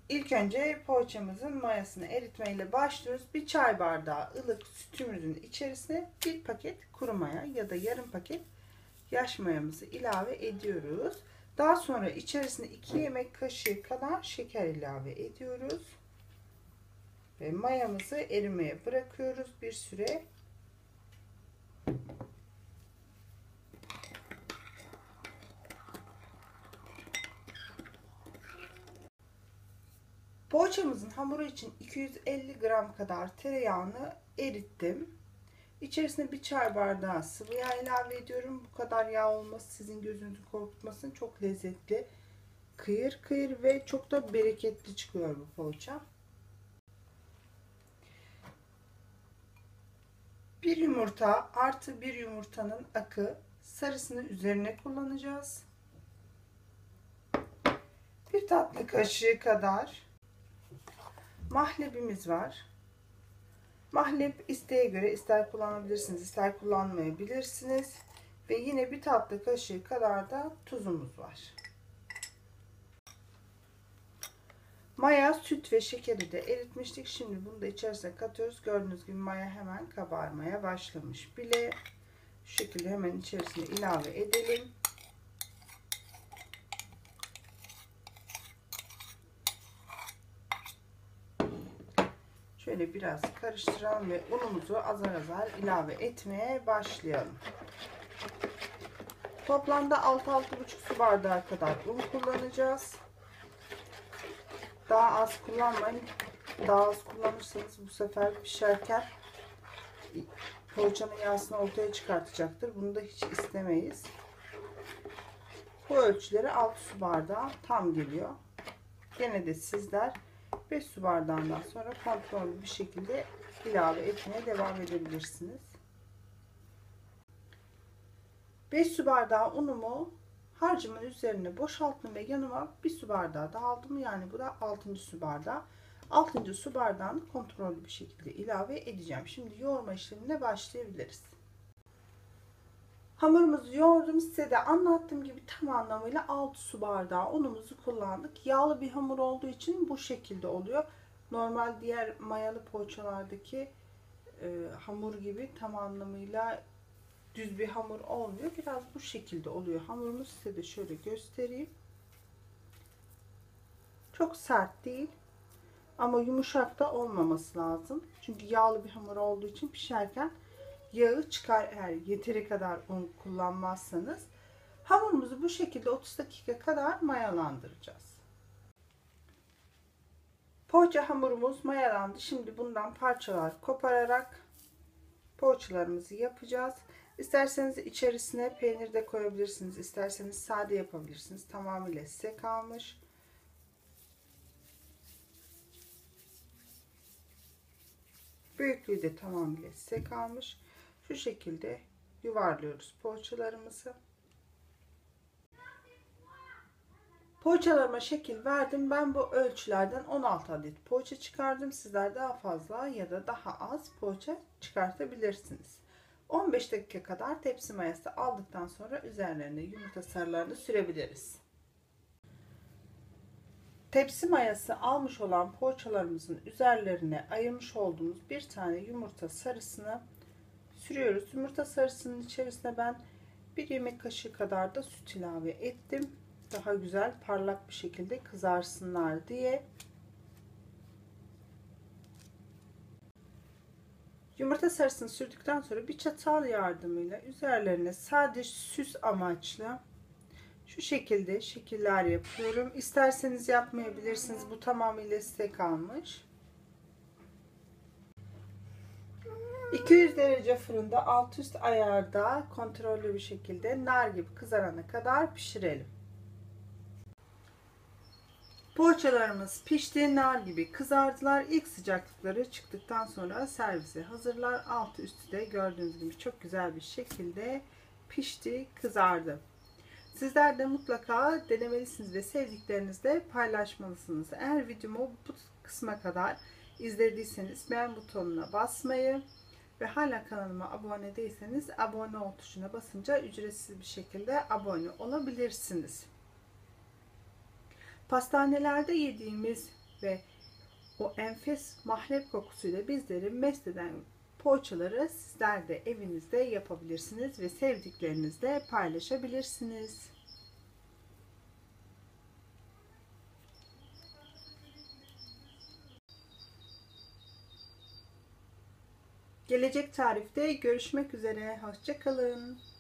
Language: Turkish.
İlk önce poğaçamızın mayasını eritmeyle başlıyoruz. Bir çay bardağı ılık sütümüzün içerisine bir paket kuru maya ya da yarım paket yaş mayamızı ilave ediyoruz. Daha sonra içerisine 2 yemek kaşığı kadar şeker ilave ediyoruz. Ve mayamızı erimeye bırakıyoruz bir süre. Poğaçamızın hamuru için 250 gram kadar tereyağını erittim. İçerisine bir çay bardağı sıvı yağ ilave ediyorum. Bu kadar yağ olması sizin gözünüzü korkutmasın. Çok lezzetli, kıyır kıyır ve çok da bereketli çıkıyor bu poğaça. Bir yumurta artı bir yumurtanın akı sarısını üzerine kullanacağız. Bir tatlı kaşığı kadar mahlebimiz var. Mahlep isteğe göre ister kullanabilirsiniz, ister kullanmayabilirsiniz. Ve yine bir tatlı kaşığı kadar da tuzumuz var. Maya, süt ve şekeri de eritmiştik. Şimdi bunu da içerisine katıyoruz. Gördüğünüz gibi maya hemen kabarmaya başlamış bile. Şu şekilde hemen içerisine ilave edelim. Şöyle biraz karıştıralım ve unumuzu azar azar ilave etmeye başlayalım. Toplamda 6-6,5 su bardağı kadar un kullanacağız. Daha az kullanmayın. Daha az kullanırsanız bu sefer pişerken poğaçanın yağsını ortaya çıkartacaktır. Bunu da hiç istemeyiz. Bu ölçüleri 6 su bardağı tam geliyor. Gene de sizler 5 su bardağından sonra kontrollü bir şekilde ilave etmeye devam edebilirsiniz. 5 su bardağı unumu harcımın üzerine boşalttım ve yanıma 1 su bardağı da aldım. Yani bu da 6. su bardağı. 6. su bardağını kontrollü bir şekilde ilave edeceğim. Şimdi yoğurma işlemine başlayabiliriz. Hamurumuzu yoğurdum. Size de anlattığım gibi tam anlamıyla 6 su bardağı unumuzu kullandık. Yağlı bir hamur olduğu için bu şekilde oluyor. Normal diğer mayalı poğaçalardaki hamur gibi tam anlamıyla düz bir hamur olmuyor. Biraz bu şekilde oluyor. Hamurumuz size de şöyle göstereyim. Çok sert değil. Ama yumuşak da olmaması lazım. Çünkü yağlı bir hamur olduğu için pişerken yağı çıkar eğer yeteri kadar un kullanmazsanız. Hamurumuzu bu şekilde 30 dakika kadar mayalandıracağız. Poğaça hamurumuz mayalandı. Şimdi bundan parçalar kopararak poğaçalarımızı yapacağız. İsterseniz içerisine peynir de koyabilirsiniz. İsterseniz sade yapabilirsiniz. Tamamıyla size kalmış. Büyüklüğü de tamamıyla size kalmış. Şu şekilde yuvarlıyoruz poğaçalarımızı. Poğaçalarıma şekil verdim. Ben bu ölçülerden 16 adet poğaça çıkardım. Sizler daha fazla ya da daha az poğaça çıkartabilirsiniz. 15 dakika kadar tepsi mayası aldıktan sonra üzerlerine yumurta sarılarını sürebiliriz. Tepsi mayası almış olan poğaçalarımızın üzerlerine ayırmış olduğumuz bir tane yumurta sarısını sürüyoruz. Yumurta sarısının içerisine ben bir yemek kaşığı kadar da süt ilave ettim. Daha güzel parlak bir şekilde kızarsınlar diye. Yumurta sarısını sürdükten sonra bir çatal yardımıyla üzerlerine sadece süs amaçlı şu şekilde şekiller yapıyorum. İsterseniz yapmayabilirsiniz. Bu tamamıyla size kalmış. 200 derece fırında alt üst ayarda kontrollü bir şekilde nar gibi kızarana kadar pişirelim. Poğaçalarımız pişti, nar gibi kızardılar. İlk sıcaklıkları çıktıktan sonra servise hazırlar. Altı üstü de gördüğünüz gibi çok güzel bir şekilde pişti, kızardı. Sizler de mutlaka denemelisiniz ve sevdiklerinizle paylaşmalısınız. Eğer videomu bu kısma kadar izlediyseniz beğen butonuna basmayı ve hala kanalıma abone değilseniz abone ol tuşuna basınca ücretsiz bir şekilde abone olabilirsiniz. Pastanelerde yediğimiz ve o enfes mahlep kokusuyla bizleri mest eden poğaçaları sizler de evinizde yapabilirsiniz ve sevdiklerinizle paylaşabilirsiniz. Gelecek tarifte görüşmek üzere. Hoşça kalın.